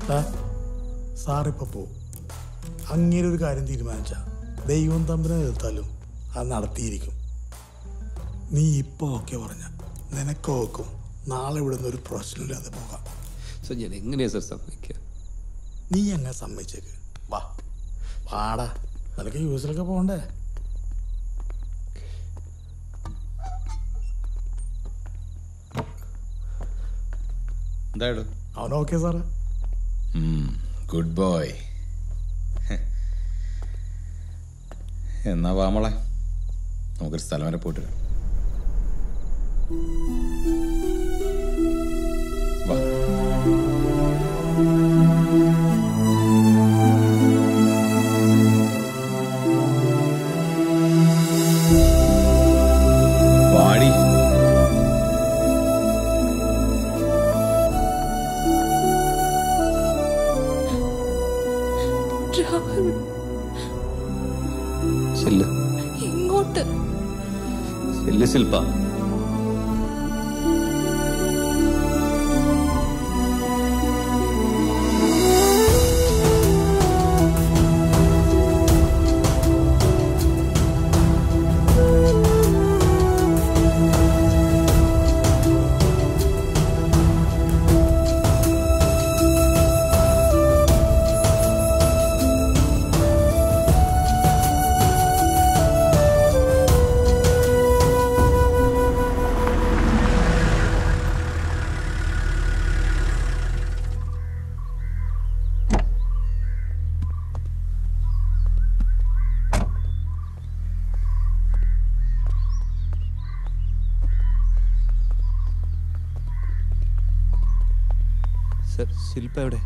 സാറിപ്പോൾ പോവും. അങ്ങനെ ഒരു കാര്യം തീരുമാനിച്ചാൽ ദൈവം തമ്മിനെ എതിർത്താലും അത് നടത്തിയിരിക്കും. നീ ഇപ്പോൾ ഓക്കെ പറഞ്ഞ നിനക്ക് ഓക്കും നാളെ ഇവിടുന്ന് ഒരു പ്രശ്നമില്ലാതെ പോകാം. ഞാൻ എങ്ങനെയാ സാർ സമ്മതിക്കുക? നീ അങ്ങനെ സമ്മതിച്ചേക്ക്. വാ വാടാ, നിനക്ക് യൂസിലൊക്കെ പോകണ്ടേ? എന്തായാലും അവൻ ഓക്കെ സാറേ. Good boy. എന്നാ വാമളെ, നമുക്കൊരു സ്ഥലം വരെ പോയിട്ട് വരാം. വാ. വാടി. ഇങ്ങോട്ട് ശില്പ. ശില്പ എവിടെ?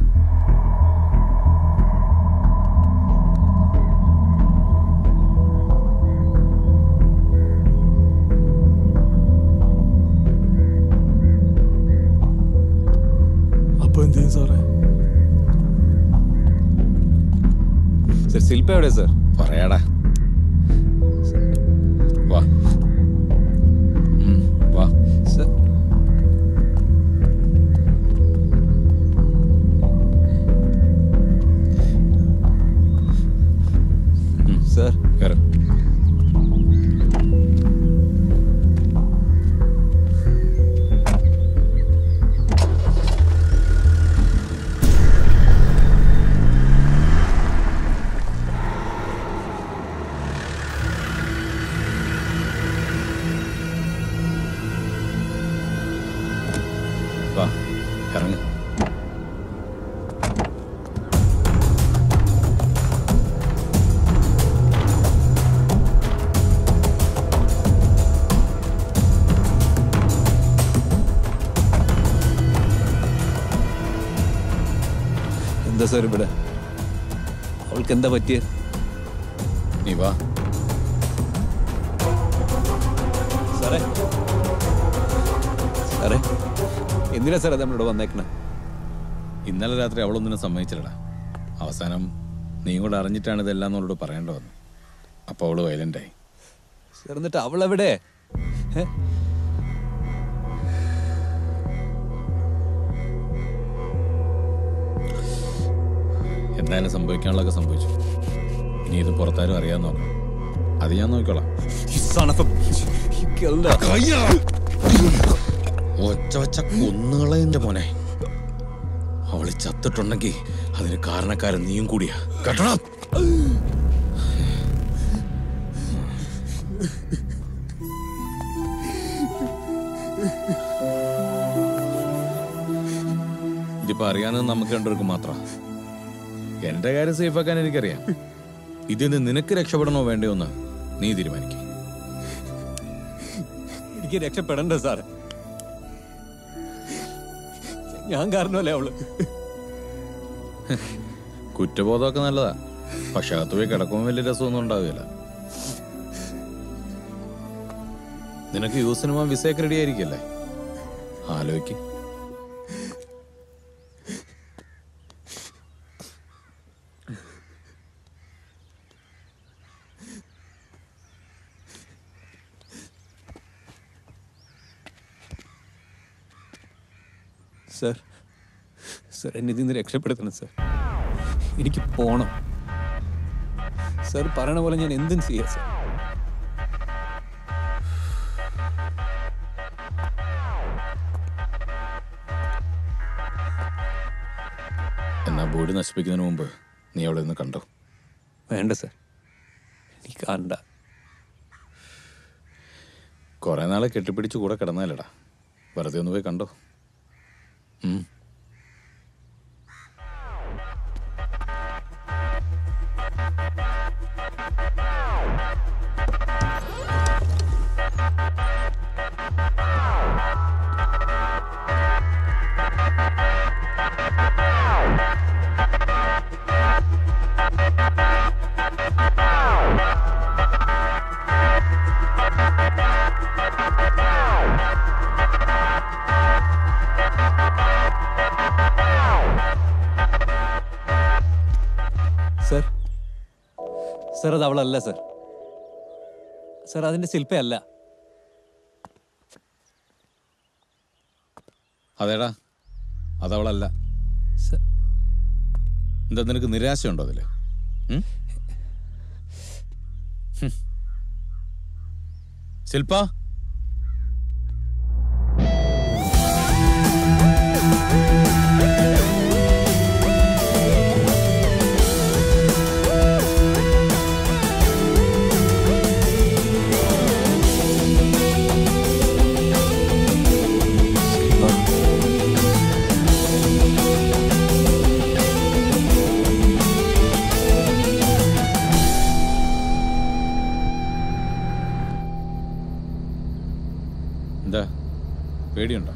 അപ്പൊ എന്ത് ചെയ്യും സാറേ? ശില്പ എവിടെ സാർ? പറയാടാ. വാ വാ. സാർ സാർ കയറും. വാ ഇറങ്ങ്. എന്താ സാർ ഇവിടെ? അവൾക്ക് എന്താ പറ്റിയ? നീ വാ. സാറേ സാറേ എന്തിനാ സാറേ നമ്മളിവിടെ വന്നേക്കണേ? ഇന്നലെ രാത്രി അവളൊന്നിനും സമ്മതിച്ചില്ലടാ. അവസാനം നീ കൂടെ അറിഞ്ഞിട്ടാണ് ഇതെല്ലാം എന്നോട് പറയേണ്ട വന്നു. അപ്പോൾ അവള് വയലൻ്റായി. സാർ എന്നിട്ട് അവളെവിടെ? എന്തായാലും സംഭവിക്കാനുള്ളതൊക്കെ സംഭവിച്ചു. ഇനി ഇത് പുറത്താരും അറിയാൻ നോക്കണം. അത് ഞാൻ നോക്കിക്കോളാം. ഒച്ച വച്ച കൊന്നുകളെന്റെ മോനെ. അവള് ചത്തിട്ടുണ്ടെങ്കിൽ അതിന് കാരണക്കാരൻ നീയും കൂടിയാ. കേട്ടോടാ. ഇതിപ്പോ അറിയാവുന്നത് നമുക്ക് രണ്ടുപേർക്കും മാത്രം. എന്റെ കാര്യം സേഫാക്കാൻ എനിക്കറിയാം. ഇതിന് നിനക്ക് രക്ഷപ്പെടണോ വേണ്ടയോ എന്ന് നീ തീരുമാനിക്കും. എനിക്ക് രക്ഷപ്പെടണ്ട സാർ. ഞാൻ കാരണമല്ലേ അവള്. കുറ്റബോധമൊക്കെ നല്ലതാ. പക്ഷെ അകത്ത് പോയി കിടക്കുമ്പോൾ വലിയ രസമൊന്നും ഉണ്ടാവുകയില്ല. നിനക്ക് യൂസിന് പോകാൻ വിസയൊക്കെ റെഡി ആയിരിക്കല്ലേ? ആലോചിക്ക്. സാർ സർ, എന്നെ ഇതിൽ നിന്ന് രക്ഷപ്പെടുത്തണം സർ. എനിക്ക് പോണം സർ. പറയണ പോലെ ഞാൻ എന്തും ചെയ്യാം സർ. എന്നാ ബോഡി നശിപ്പിക്കുന്നതിന് മുമ്പ് നീ അവിടെ നിന്ന് കണ്ടോ? വേണ്ട സർ, എനിക്ക് കണ്ട. കുറെ നാളെ കെട്ടിപ്പിടിച്ച് കൂടെ കിടന്നാലടാ, വെറുതെ ഒന്ന് പോയി കണ്ടോ. സർ, സർ അത് അവളല്ല സർ. സർ അതിന്റെ ശില്പയല്ല. അതേടാ, അതവളല്ല. എന്താ നിനക്ക് നിരാശയുണ്ടോ അതില്? ശില്പ, എന്താ പേടിയുണ്ടോ?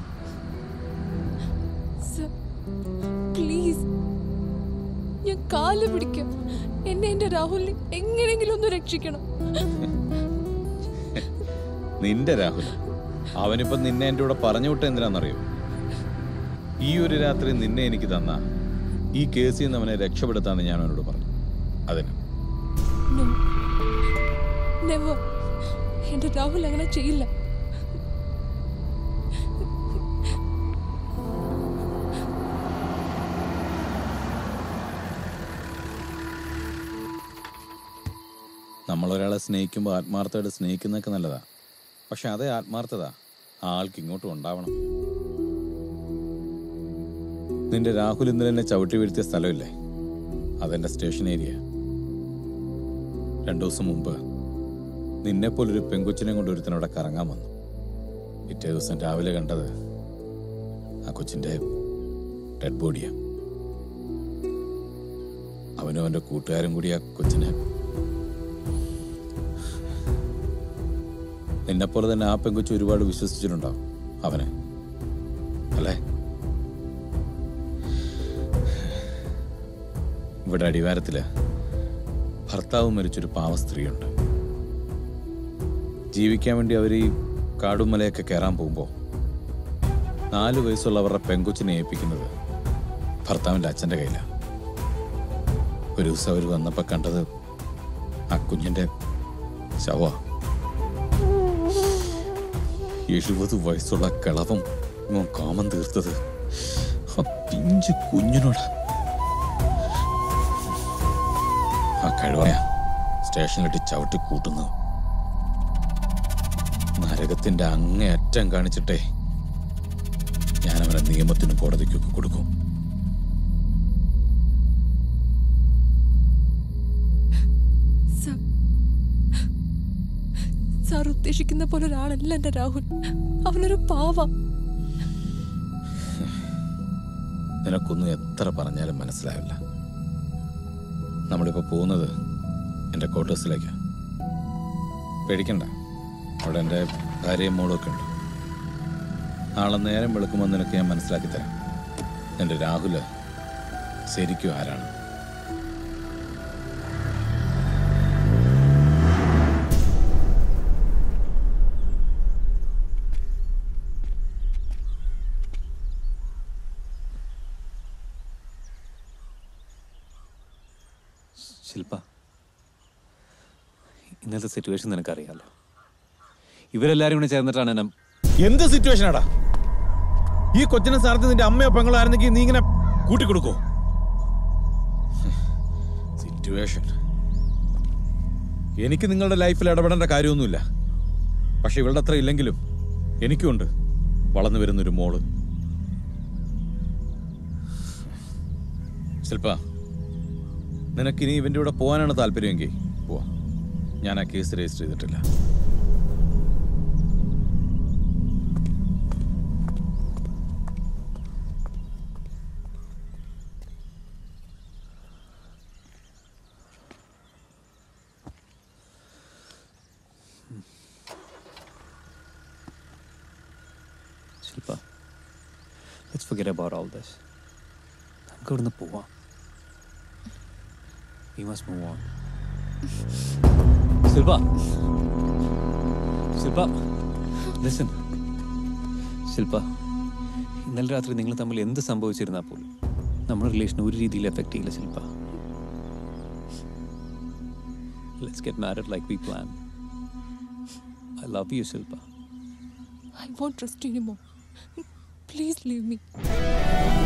പ്ലീസ്, ഞാൻ കാല് പിടിക്കാം. എന്നെ എന്റെ രാഹുലിനെ എങ്ങനെയെങ്കിലും ഒന്ന് രക്ഷിക്കണം. നിന്റെ രാഹുൽ, അവനിപ്പം നിന്നെ എൻ്റെ കൂടെ പറഞ്ഞു വിട്ട എന്തിനാണെന്നറിയോ? ഈ ഒരു രാത്രി നിന്നെ എനിക്ക് തന്ന ഈ കേസിൽ നിന്ന് അവനെ രക്ഷപ്പെടുത്താന്ന് ഞാൻ അവനോട് പറഞ്ഞു. അതിന് എന്റെ രാഹുൽ അങ്ങനെ ചെയ്യില്ല. നമ്മളൊരാളെ സ്നേഹിക്കുമ്പോൾ ആത്മാർത്ഥമായിട്ട് സ്നേഹിക്കുന്നതൊക്കെ നല്ലതാ. പക്ഷെ അതേ ആത്മാർത്ഥത ആ ആൾക്ക് ഇങ്ങോട്ടും ഉണ്ടാവണം. നിന്റെ രാഹുൽ ഇന്നലെ എന്നെ ചവിട്ടി വീഴ്ത്തിയ സ്ഥലമില്ലേ, അതെന്റെ സ്റ്റേഷൻ ഏരിയ. 2 ദിവസം മുമ്പ് നിന്നെപ്പോലൊരു പെങ്കൊച്ചിനെ കൊണ്ട് ഒരുത്തനവിടെ കറങ്ങാൻ വന്നു. പിറ്റേ ദിവസം രാവിലെ കണ്ടത് ആ കൊച്ചിന്റെ ഡെഡ് ബോഡിയാ. അവനും അവന്റെ കൂട്ടുകാരും കൂടി ആ കൊച്ചിനെ, നിന്നെപ്പോലെ തന്നെ ആ പെങ്കൊച്ച് ഒരുപാട് വിശ്വസിച്ചിട്ടുണ്ടാവും അവനെ, അല്ലേ? ഇവിടെ അടിവാരത്തില് ഭർത്താവ് മരിച്ചൊരു പാവ സ്ത്രീയുണ്ട്. ജീവിക്കാൻ വേണ്ടി അവർ ഈ കാടും മലയൊക്കെ കയറാൻ പോകുമ്പോൾ 4 വയസ്സുള്ള അവരുടെ പെങ്കൊച്ചിനെ ഏൽപ്പിക്കുന്നത് ഭർത്താവിൻ്റെ അച്ഛൻ്റെ കയ്യിലാണ്. ഒരു ദിവസം അവർ വന്നപ്പോൾ കണ്ടത് ആ കുഞ്ഞിൻ്റെ ശവ. 70 വയസ്സുള്ള കിളവം കാമം തീർത്തത് ആ പിഞ്ചു കുഞ്ഞിനോട്. ആ കഴിവായ സ്റ്റേഷനിലിട്ട് ചവിട്ടി കൂട്ടുന്നു. നരകത്തിന്റെ അങ്ങേയറ്റം കാണിച്ചിട്ടേ ഞാൻ അവനെ നിയമത്തിനും കോടതിക്കൊക്കെ കൊടുക്കും. സാർ ഉദ്ദേശിക്കുന്ന പോലെ ഒരാളല്ല എന്റെ രാഹുൽ. അവനൊരു പാവ. നിനക്കൊന്നും എത്ര പറഞ്ഞാലും മനസ്സിലാവില്ല. നമ്മളിപ്പോൾ പോകുന്നത് എൻ്റെ ക്വാർട്ടേഴ്സിലേക്കാണ്. പേടിക്കണ്ട, അവിടെ എൻ്റെ ഭാര്യയും മോളും ഒക്കെ ഉണ്ട്. നാളെ നേരം വെളുക്കുമ്പോൾ നിനക്ക് ഞാൻ മനസ്സിലാക്കി തരാം എൻ്റെ രാഹുൽ ശരിക്കും ആരാണ്. ശില്പ, ഇന്നത്തെ സിറ്റുവേഷൻ നിനക്കറിയാലോ. ഇവരെല്ലാരും കൂടെ ചേർന്നിട്ടാണ് എന്ത് സിറ്റുവേഷനാടാ? ഈ കൊച്ചിനെ സ്ഥാനത്ത് നിന്റെ അമ്മയോ പെങ്ങളോ ആയിരുന്നെങ്കിൽ നീ ഇങ്ങനെ കൂട്ടിക്കൊടുക്കോ? സിറ്റുവേഷൻ. എനിക്ക് നിങ്ങളുടെ ലൈഫിൽ ഇടപെടേണ്ട കാര്യമൊന്നുമില്ല. പക്ഷെ ഇവളുടെ അത്ര ഇല്ലെങ്കിലും എനിക്കുണ്ട് വളർന്നു വരുന്നൊരു മോള്. ശില്പ, നിനക്കിനി ഇവൻ്റെ കൂടെ പോകാനാണ് താല്പര്യമെങ്കിൽ പോവാ. ഞാൻ ആ കേസ് രജിസ്റ്റർ ചെയ്തിട്ടില്ല. Shilpa, let's forget about all this. നമുക്ക് ഇവിടുന്ന് പോവാം. We must move on. Shilpa, listen. Shilpa, ഇന്നലെ രാത്രി നിങ്ങൾ തമ്മിൽ എന്ത് സംഭവിച്ചിരുന്നാൽ പോലും നമ്മുടെ റിലേഷൻ ഒരു രീതിയിൽ എഫക്റ്റ് ചെയ്യില്ല ശില്പ. Let's get married like we planned. I love you, Shilpa. I won't trust you anymore. Please leave me.